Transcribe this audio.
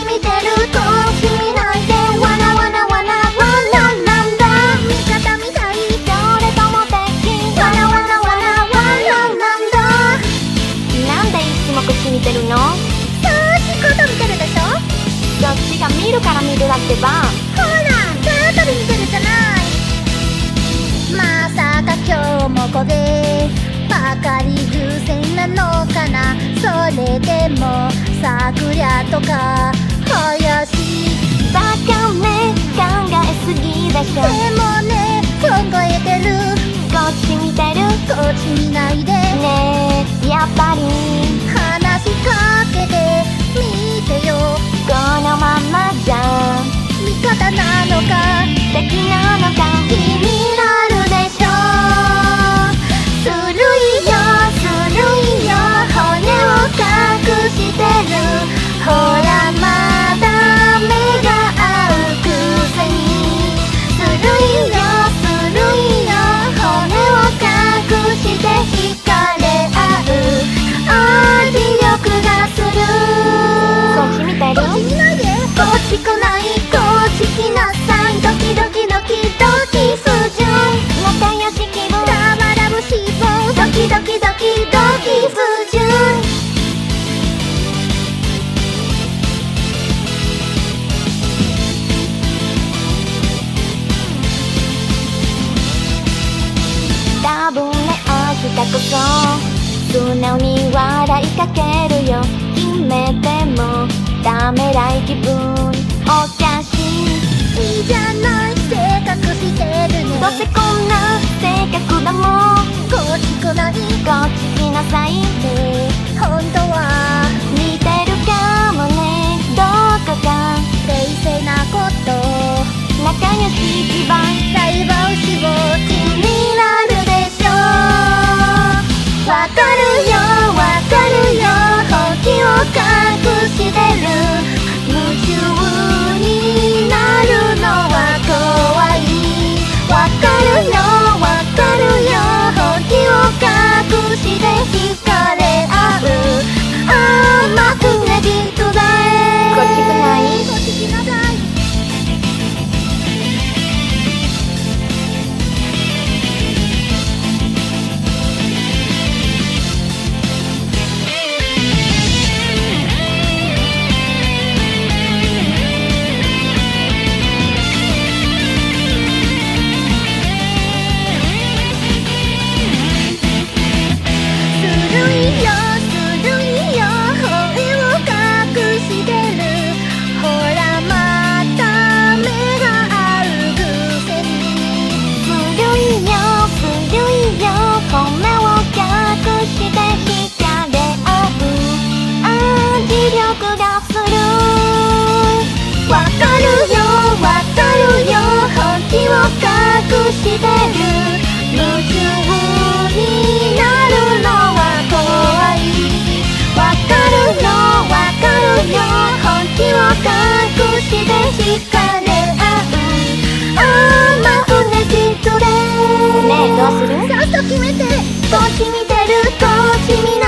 見てるこっち見ないでわなわなわなわななんだ味方みたいそれとも敵わなわなわなわななんだなんでいつもこっち見てるのそうしこと見てるでしょどっちが見るから見るだってばほらずっと見てるじゃないまさか今日もこればかり偶然なのかなそれでも昨夜とか怪しいバカね考えすぎでしょでもね考えてるこっち見てるこっち見ないでねえやっぱり話しかけてみてよこのままじゃ味方なのか敵なのか気になるでしょずるいよずるいよ骨を隠してるほらまだ目が合うくせにずるいよずるいよ骨を隠して惹かれ合う味力がするこっち見てるこっち見ないでこっち来ないこっち来なさいドキドキドキドキ不純仲良し気分ラバラブ脂肪ドキドキドキドキ不純多分ね明日こそ素直に笑いかけるよ決めてもダメらい気分おかしいいいじゃない性格してるねどうせこんな性格だもんこっち来ないこっち来なさいって本当は似てるかもねどこか冷静なこと仲良し一番ライバル志望気になるでしょわかるよわかるよ本気を隠してる夢中になるのは怖いわかるよわかるよ本気を隠して惹かれ合うマグネティックだこっち来ないこっち来なさい隠してる夢中になるのは怖いわかるよわかるよ本気を隠して惹かれ合うマグネティックでねえどうするさっと決めてこっち見てるこっち見ない